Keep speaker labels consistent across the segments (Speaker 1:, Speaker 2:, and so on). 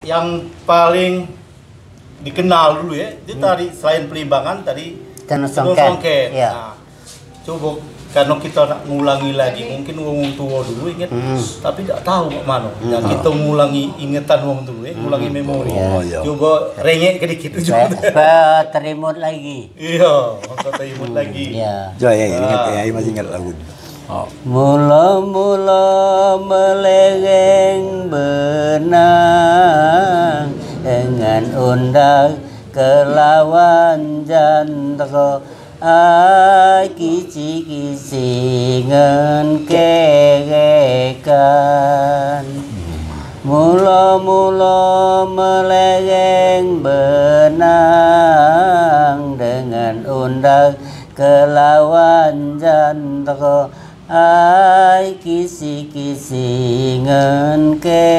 Speaker 1: yang paling dikenal dulu ya, itu tadi selain Pelimbangan tadi
Speaker 2: Tenun
Speaker 1: Tenun
Speaker 2: Songket.
Speaker 1: Songket.
Speaker 2: Iya.
Speaker 1: Nah, coba karena kita nak ngulangi lagi, mungkin wong tua dulu inget, tapi tidak tahu mana. Ya, kita ngulangi ingatan wong dulu ya, ngulangi memori.
Speaker 3: iya.
Speaker 1: Coba rengek sedikit juga.
Speaker 2: Terimut lagi.
Speaker 1: Iya, kita imut lagi.
Speaker 2: Ya.
Speaker 3: Coba ya, ingat ya, masih ingat lagu. Oh.
Speaker 2: Mula-mula melereng benang dengan undang kelawan jantro ai kici-kici ngen kerekan. Mula-mula melereng benang dengan undang kelawan jantro ai kisi-kisi ngen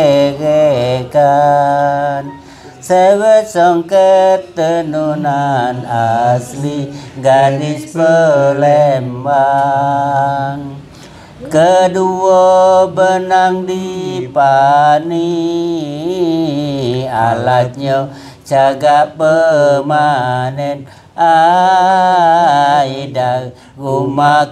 Speaker 2: kerekan. Sewet songket tenunan asli gadis Palembang. Kedua benang dipani, alatnya jaga pemanen aida rumah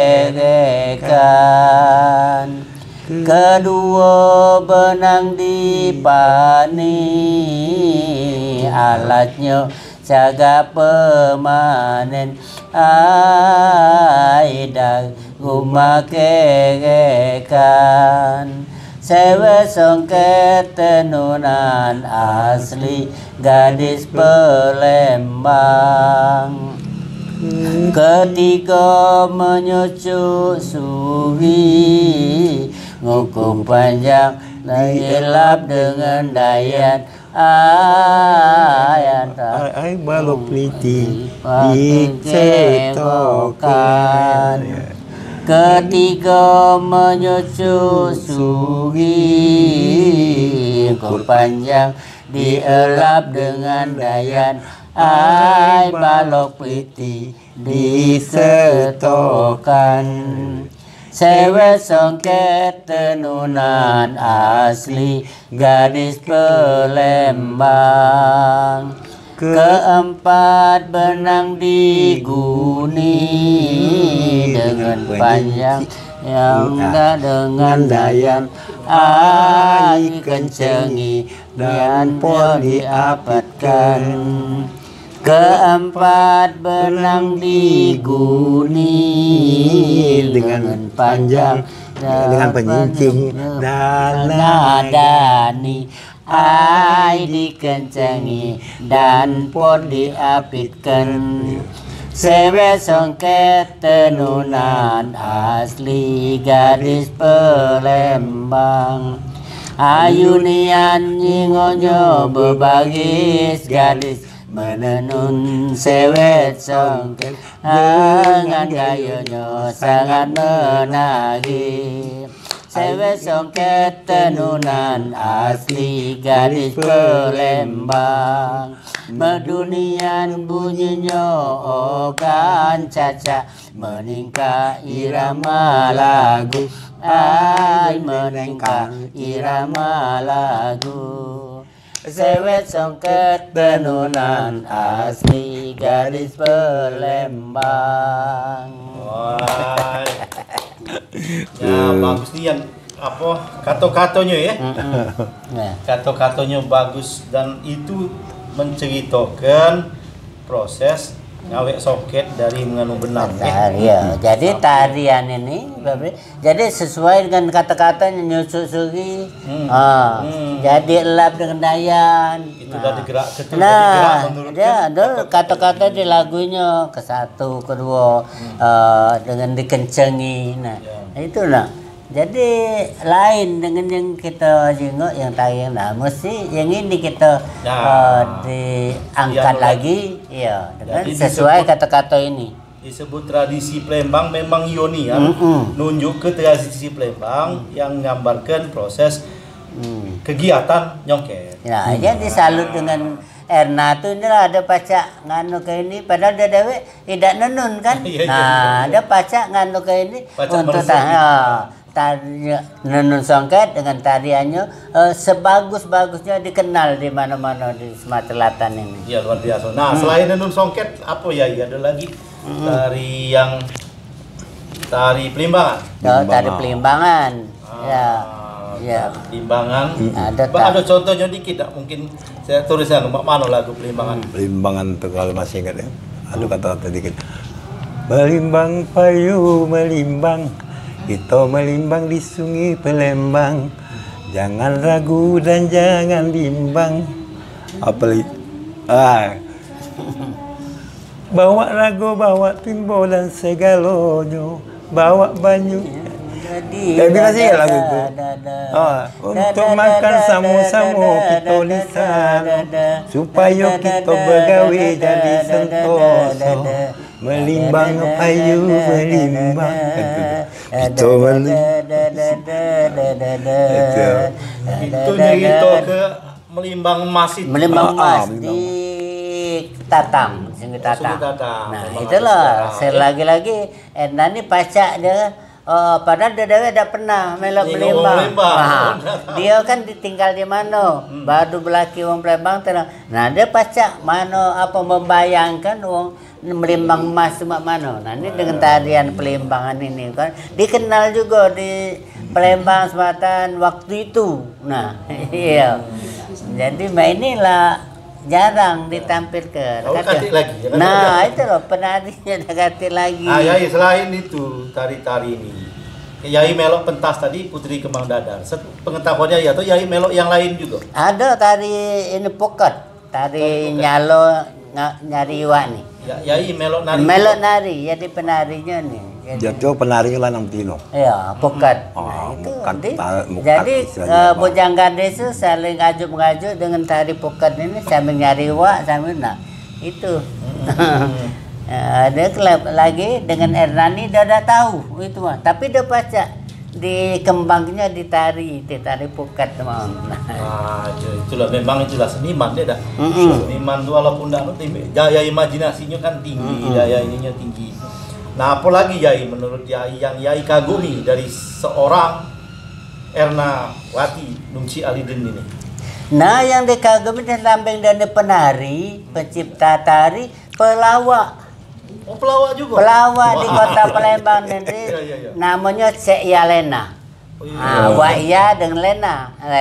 Speaker 2: kerekan. Kedua benang dipani, alatnya jaga pemanen aida rumah kerekan. Sewet songket tenunan asli gadis Palembang. Ketika menyusuri ngukuh panjang gelap dengan dayan ayan
Speaker 3: Ai balok peliti
Speaker 2: dicetokan. Ketika menyusuri ngukuh panjang dielap dengan dayan ai balok piti disetokan. Sewet songket tenunan asli gadis Palembang. Keempat benang diguni dengan panjang yang enggak dengan dayan ai kencengi dan pol diapatkan. Keempat benang diguni dengan panjang
Speaker 3: dengan penyincing dan
Speaker 2: nadani ai dikencengi dan pon diapitkan. Sewet songket tenunan asli gadis Palembang. Ayunian nyingonyo bebagis gadis menenun sewet songket dengan gayanya sangat menagih. Sewet songket tenunan asli gadis Palembang. Medunian bunyinya ogan caca meningkat irama lagu ai meningkat irama lagu. Sewet songket tenunan asli gadis Palembang.
Speaker 1: Wah. Ya bagus nih yang apa kata-katanya ya. Kata-katanya bagus dan itu menceritakan proses ngawek soket dari menganu benang.
Speaker 2: Ya. Jadi tarian ini, jadi sesuai dengan kata-katanya nyusuri, jadi elap dengan dayan.
Speaker 1: Itu udah digerak,
Speaker 2: menurut kata-kata di lagunya ke satu, kedua, dengan dikencengi. Nah, itu lah. Jadi lain dengan yang kita jenguk yang tayang, nah mesti yang ini kita diangkat lagi, ya dengan sesuai kata-kata ini.
Speaker 1: Disebut tradisi Palembang memang Yoni ya, nunjuk ke tradisi Palembang yang menggambarkan proses kegiatan nyongket.
Speaker 2: Nah, jadi salut dengan Erna tuh ini ada pacak nganu ke ini, padahal dia dewek tidak nenun kan. Nah, ada pacak nganu ke ini untuk tarinya Nenun Songket dengan tariannya sebagus-bagusnya dikenal di mana-mana di Sumatera Selatan ini.
Speaker 1: Iya, luar biasa. Nah, selain Nenun Songket, apa ya? Ada lagi tari Pelimbangan.
Speaker 2: Tari Pelimbangan. Ya.
Speaker 1: Pelimbangan.
Speaker 2: Ada
Speaker 1: contohnya dikit, mungkin saya tuliskan mana lagu Pelimbangan.
Speaker 3: Pelimbangan tuh kalau masih ingat ya. Aduh kata-kata dikit. Melimbang payu melimbang, kita melimbang di sungai Pelembang. Jangan ragu dan jangan bimbang. Apalagi bawa ragu, bawa timbo dan segalonyo, bawa banyu. Bila sih lagu itu. Untuk makan samu-samu kita lisan, supaya kita begawe jadi sentoso. Melimbang payu melimbang, kita
Speaker 1: itu nyerito ke Melimbang Emas itu.
Speaker 2: Melimbang Emas di Tatang, Sungai Tatang. Nah itulah, lagi-lagi Ernani pacak dia. Padahal dia tidak pernah melok Pelembang. Nah, dia kan ditinggal di mana? Baru belaki wong Pelembang tenang. Nah, dia pacak mana apa membayangkan wong Melimbang Emas mak mana. Nah, ini dengan tarian Pelimbangan ini kan dikenal juga di Pelembang Selatan waktu itu. Nah, iya. Jadi inilah jarang ditampilkan.
Speaker 1: Katik lagi.
Speaker 2: Nah, itu loh penarinya udah katik lagi.
Speaker 1: Yai, selain itu tari-tari ini, Yai melok pentas tadi Putri Kembang Dadar. Pengetahuannya ya tuh Yai melok yang lain juga.
Speaker 2: Ada tari ini poket, tari nyalo nyari iwak nih.
Speaker 1: Yai melok nari.
Speaker 2: Melok nari, jadi penarinya nih.
Speaker 3: Jatuh penarinya Lanang Tino.
Speaker 2: Iya, poket. Nah, itu. Jadi Bojang Gadis itu saling ngajuk-ngajuk dengan tari poket ini sambil nyari iwak sambil itu. Ada lagi dengan Ernani dia udah tahu itu mah, tapi dia baca di kembangnya di tari poket teman.
Speaker 1: Itulah memang itulah seniman dia dah. Seniman tuh walaupun daya imajinasinya kan tinggi, daya ininya tinggi. Nah, apalagi Yai menurut Yai yang Yai kagumi dari seorang Ernawati Nungsi Alidin ini?
Speaker 2: Nah, yang dikagumi dan lambeng dan penari, pencipta tari, pelawak.
Speaker 1: Oh, pelawak juga?
Speaker 2: Pelawak di kota Palembang nanti namanya Cek Yalena. Wak Ya dengan Lena.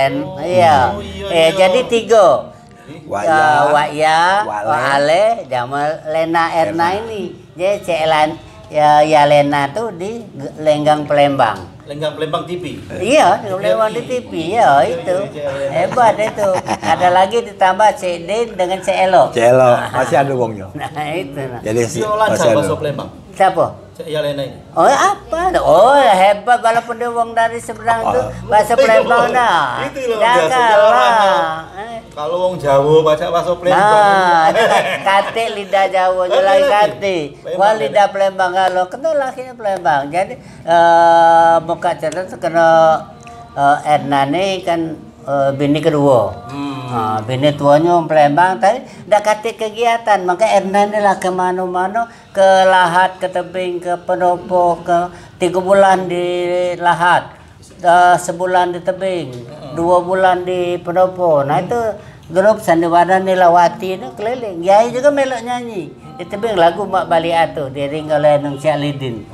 Speaker 2: Jadi 3. Wak Ya, Wak Ale, sama Lena Erna ini. Jadi Cek Yalena tuh di Lenggang Palembang.
Speaker 1: Lenggang Palembang TV?
Speaker 2: Iya, Palembang di TV, ya itu. Hebat itu. Ada lagi ditambah Cek Din dengan Cek Elo.
Speaker 3: Cek Elo, masih ada wongnya.
Speaker 2: Nah itu.
Speaker 1: Jadi lancar bahasa Palembang?
Speaker 2: Siapa?
Speaker 1: Cek Yalena ini?
Speaker 2: Oh apa? Oh hebat, walaupun dia wong dari seberang itu bahasa Palembang dah.
Speaker 1: Itu loh biasa kalau wong Jawa baca bahasa Palembang.
Speaker 2: Nah, kate lidah Jawa lagi kate. Wah lidah Palembang kalau kenal lakinya Palembang. Jadi muka cerita kena Ernani kan bini kedua. Bini tuanya Palembang tadi dah kate kegiatan, maka Ernani lah ke mana-mana, ke Lahat, ke tebing, ke Pendopo, ke 3 bulan di Lahat. Sebulan di tebing, 2 bulan di Pendopo. Nah itu grup Sandiwara Nilawati itu keliling. Yai juga melok nyanyi di tebing lagu Mak Baliatu diiringi oleh Nungsi Alidin.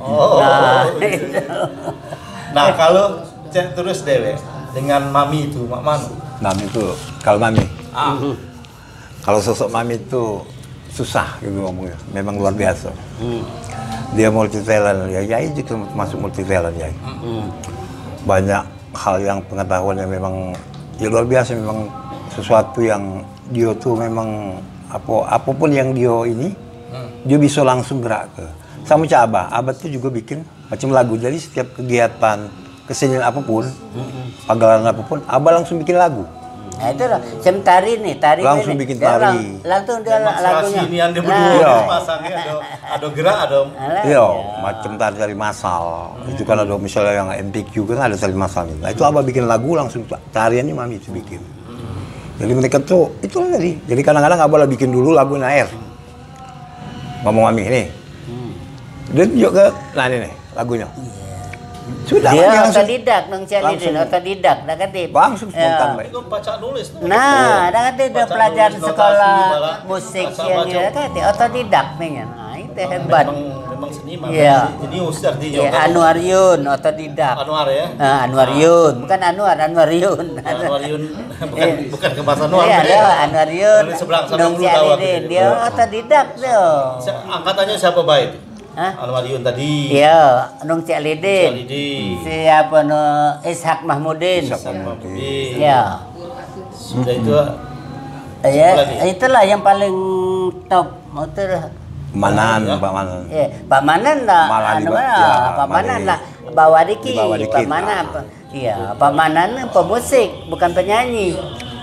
Speaker 1: Nah kalau cek terus dewe dengan Mami itu, Mak Manu.
Speaker 3: Mami itu kalau Mami. Kalau sosok Mami itu susah gitu ngomongnya. Memang luar biasa. Dia multi talent, ya Yai juga masuk multi talent Yai. Banyak hal yang pengetahuan yang memang ya luar biasa, memang sesuatu yang dia tuh memang apapun yang dia ini dia bisa langsung gerak ke. Sama macam Abah tuh juga bikin macam lagu. Jadi setiap kegiatan kesenian apapun, pagelaran apapun, Abah langsung bikin lagu.
Speaker 2: Nah itu lah, tari nih, tari
Speaker 3: langsung bikin tari.
Speaker 2: Langsung dia lagunya.
Speaker 1: Ini yang berdua pasangnya ada gerak ada.
Speaker 3: Iya, macam tari masal. Itu kan ada misalnya yang MPQ kan ada tari masal. Nah itu Abah bikin lagu langsung tariannya Mami itu bikin. Jadi mereka tuh itu tadi. Jadi kadang-kadang Abah lah bikin dulu lagu Nair. Ngomong Mami nih. Dan juga nah ini nih lagunya. Sudah
Speaker 2: dia otodidak nang Cialidin, otodidak dah kata.
Speaker 3: Langsung spontan baik.
Speaker 1: Itu baca nulis tuh.
Speaker 2: Nah, dah kata dia
Speaker 1: Baca
Speaker 2: pelajar
Speaker 1: nulis, notasi,
Speaker 2: sekolah
Speaker 1: bala,
Speaker 2: musik
Speaker 1: asal
Speaker 2: yang
Speaker 1: baca.
Speaker 2: dia kata otodidak nih. Nah, itu hebat.
Speaker 1: Memang seniman.
Speaker 2: Iya.
Speaker 1: Jenius artinya.
Speaker 2: Ya, Anwar Yun, otodidak.
Speaker 1: Anwar ya.
Speaker 2: Anwar Yun, bukan Anwar, Anwar Yun.
Speaker 1: Anwar Yun bukan ke Mas Anwar.
Speaker 2: Iya, dia Anwar Yun.
Speaker 1: Dari seberang sana
Speaker 2: Nung
Speaker 1: dulu tahu aku.
Speaker 2: Cialidin, dia otodidak tuh.
Speaker 1: Angkatannya siapa baik?
Speaker 2: Hah?
Speaker 1: Anwar Yun tadi.
Speaker 2: Iya, Nung Cialidin.
Speaker 1: Cialidin.
Speaker 2: Siapa no Ishak Mahmudin.
Speaker 1: Mahmudin.
Speaker 2: Ya.
Speaker 1: Sudah itu
Speaker 2: Ya,
Speaker 1: lagi?
Speaker 2: itulah yang paling top. Motor.
Speaker 3: Manan,
Speaker 1: Ya.
Speaker 3: Pak Manan.
Speaker 2: Pak Manan lah,
Speaker 3: Malah
Speaker 2: anu
Speaker 3: di-
Speaker 2: lah,
Speaker 3: ya,
Speaker 2: Pak Manan
Speaker 3: Malah
Speaker 2: lah, bawa dikit,
Speaker 3: di bawah dikit.
Speaker 2: Pak Manan, iya, Pak Manan pemusik, bukan penyanyi.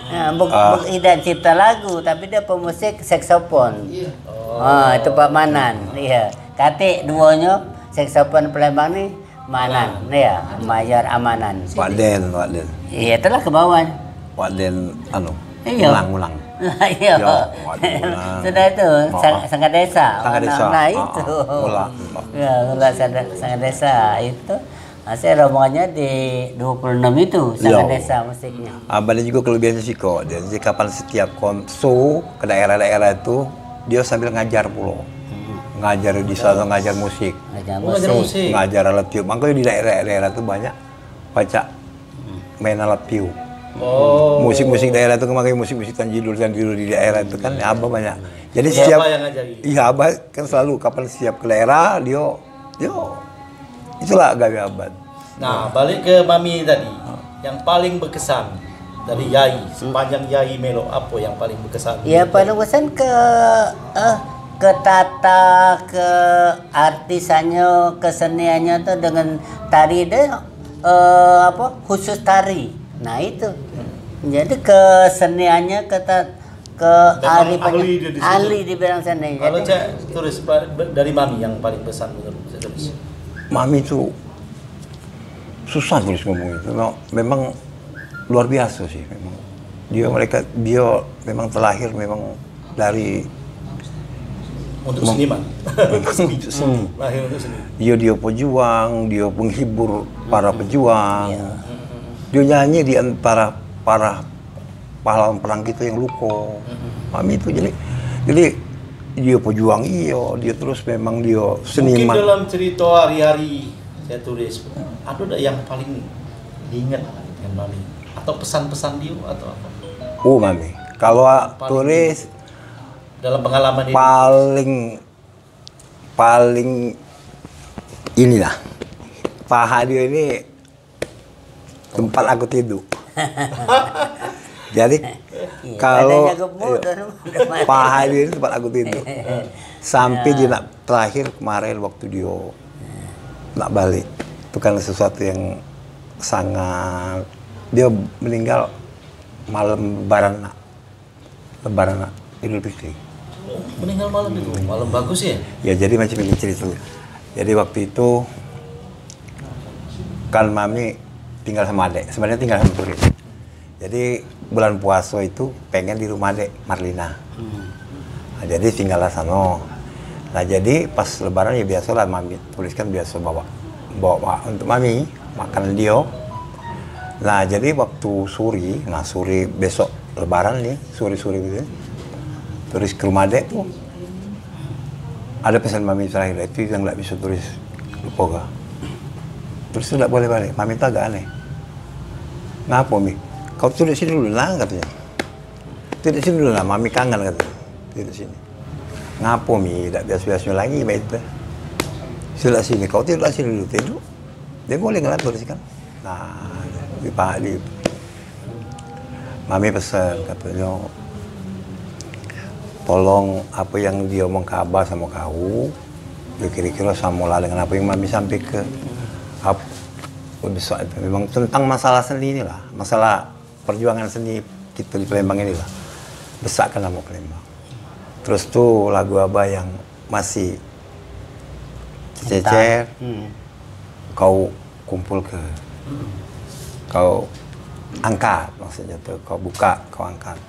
Speaker 2: Tidak cipta lagu, tapi dia pemusik saksofon. Itu Pak Manan, iya. Kate duonya saksofon Palembang nih, Manan, ya, Mayor Amanan.
Speaker 3: Pak Den.
Speaker 2: Iya, itulah ke bawah.
Speaker 3: Pak Den,
Speaker 2: Iya.
Speaker 3: ulang.
Speaker 2: Iya.
Speaker 3: Ya, waduh,
Speaker 2: Sudah itu Sangga Desa.
Speaker 3: Sangga Desa.
Speaker 2: Nah, itu.
Speaker 3: Ulang.
Speaker 2: Ya, ulang Sangga Desa itu. Nah, saya rombongannya di 26 itu Sangga
Speaker 3: Ya.
Speaker 2: Desa musiknya.
Speaker 3: Abang juga kelebihannya sih kok. Jadi kapan setiap konso ke daerah-daerah itu, dia sambil ngajar pulau. Ngajar di sana, ngajar musik.
Speaker 2: Ngajar
Speaker 1: ngajar
Speaker 2: musik.
Speaker 1: musik.
Speaker 3: Ngajar alat tiup. Makanya di daerah-daerah itu banyak baca main alat tiup.
Speaker 1: Oh.
Speaker 3: Musik-musik daerah itu kemarin musik-musik tanjidul di daerah itu kan abah banyak. Jadi
Speaker 1: Siapa
Speaker 3: setiap
Speaker 1: yang ngajari?
Speaker 3: iya abah kan selalu kapan setiap ke daerah dia itulah gawe abad.
Speaker 1: Nah, balik ke Mami tadi. Yang paling berkesan dari Yai, sepanjang Yai Melo, apa yang paling berkesan?
Speaker 2: Ya paling pesan ke tata, ke artisannya, keseniannya tuh dengan tari dia khusus tari. Nah itu. Jadi keseniannya ke
Speaker 1: ahli dia di situ.
Speaker 2: ahli di bidang seni.
Speaker 1: Kalau
Speaker 2: Jadi,
Speaker 1: saya tulis dari Mami yang paling pesan menurut saya tulis.
Speaker 3: Mami itu susah tulis ngomong itu. Memang luar biasa sih memang. Dia memang terlahir memang dari
Speaker 1: Untuk seniman.
Speaker 3: untuk seni.
Speaker 1: Lahir untuk seni.
Speaker 3: Dia pejuang, dia penghibur para pejuang. Dia nyanyi di antara para pahlawan perang kita yang luko. Mami itu jadi dia pejuang dia terus memang dia
Speaker 1: Mungkin
Speaker 3: seniman.
Speaker 1: dalam cerita hari-hari saya tulis, ada yang paling diingat dengan Mami? Atau pesan-pesan dia atau apa?
Speaker 3: Mami. Kalau tulis
Speaker 1: Dalam pengalaman ini.
Speaker 3: paling inilah paha dia ini tempat aku tidur. Jadi kalau
Speaker 2: badannya gemuk,
Speaker 3: paha dia ini tempat aku tidur. Sampai dia nak terakhir kemarin waktu dia nak balik, itu kan sesuatu yang sangat, dia meninggal malam lebaran Idul Fitri.
Speaker 1: Meninggal malam itu, malam bagus ya?
Speaker 3: Ya jadi macam ini ceritanya. Jadi waktu itu kan Mami tinggal sama adek, sebenarnya tinggal sama Turis. Jadi bulan puasa itu pengen di rumah adek Marlina. Nah, jadi tinggallah sana. Nah jadi pas lebaran ya biasalah Mami tuliskan biasa bawa untuk Mami makanan dia. Nah jadi waktu sore besok lebaran nih, sore gitu. Tulis ke rumah adek tuh ada pesan Mami terakhir itu yang nggak bisa tulis lupa gak. Terus itu nggak boleh balik. Mami itu agak aneh. Ngapa Mi? Kau tulis sini dulu lah katanya. Tulis sini dulu lah, Mami kangen katanya. Tulis sini. Ngapa Mi? Tidak biasa-biasa lagi baik itu. Sudah sini, kau tidur sini dulu tidur. Dia boleh nggak tuliskan. Nah, di Mami pesan katanya, tolong apa yang dia omong ke Abah sama kau, dia kira-kira sama lah dengan apa yang Mami sampai ke apa besok itu. Memang tentang masalah seni inilah, masalah perjuangan seni kita di Palembang inilah, besarkan nama Palembang. Terus tuh lagu Abah yang masih cecer, kau kumpul kau angkat maksudnya tuh, kau buka, kau angkat.